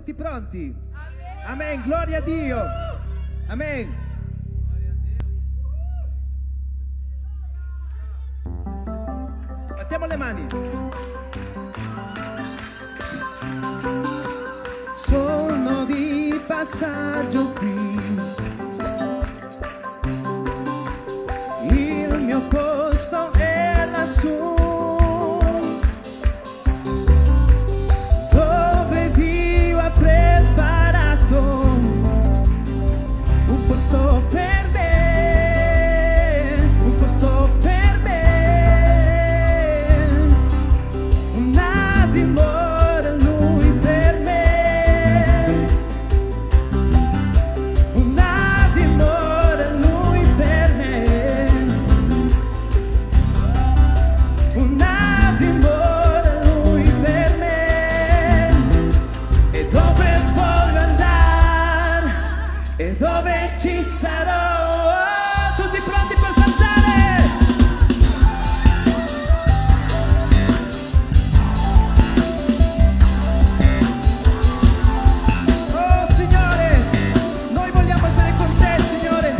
tutti pronti? Amen, gloria a Dio. Amen. Battiamo le mani. Sono di passaggio qui, il mio posto è lassù, dove Dio ha preparato un posto per me, un posto per me, una dimora Lui per me, una dimora Lui per me, una dimora Lui per me. E dove voglio andare e dove ci sarò. Tutti pronti per saltare? Oh Signore, noi vogliamo essere con te, Signore.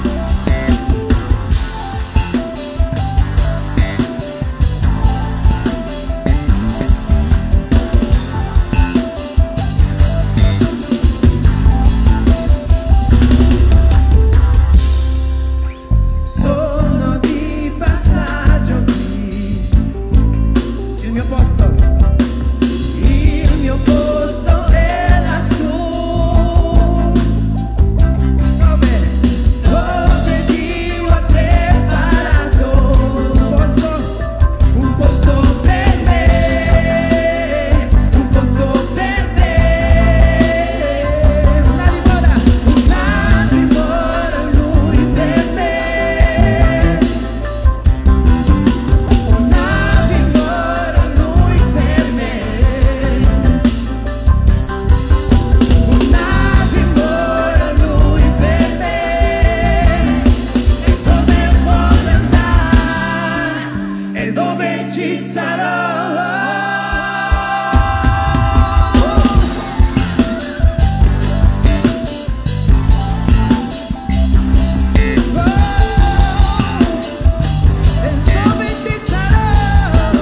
Sono di passaggio qui, il mio posto è lassù, dove Dio ha preparato un posto per me, un posto per me, una dimora Lui per me, una dimora Lui per me, una dimora Lui per me. E dove voglio andare e dove ci sarò. E dove ci sarò.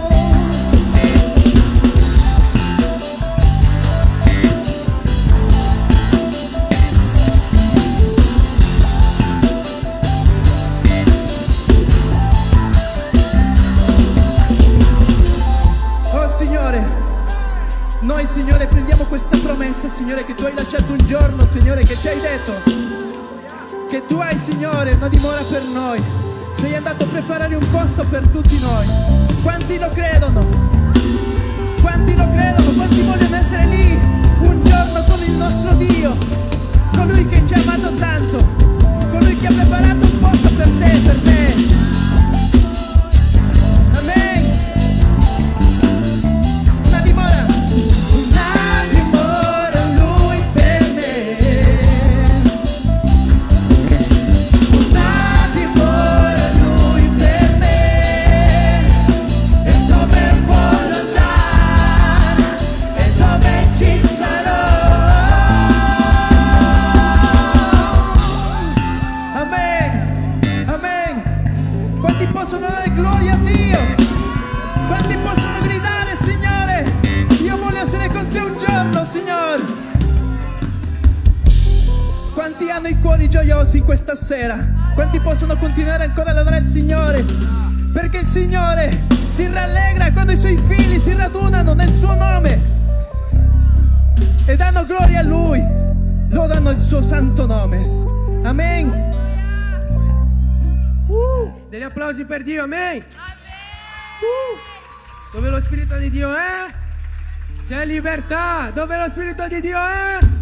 Oh Signore, noi Signore prendiamo questa promessa, Signore, che Tu hai lasciato un giorno, Signore, che ci hai detto che Tu hai, Signore, una dimora per noi. Sei andato a preparare un posto per tutti noi. Quanti lo credono? Quanti lo credono? Quanti vogliono essere lì un giorno con il nostro Dio, colui che ci ha amato tanto, colui che ha preparato un posto per te e per me. Amen. Una dimora Lui per me, una dimora Lui per me. E dove voglio andare e dove ci sarò. Amen, amen. Quanti possono dare gloria a Dio? Quanti possono gridare, Signore, io voglio essere con te un giorno, Signore? Quanti hanno i cuori gioiosi in questa sera? Quanti possono continuare ancora a lodare il Signore? Perché il Signore si rallegra quando i Suoi figli si radunano nel Suo nome e danno gloria a Lui, lodano il Suo santo nome. Amen. Degli applausi per Dio, amen. Dove lo Spirito di Dio è, c'è libertà. Dove lo Spirito di Dio è,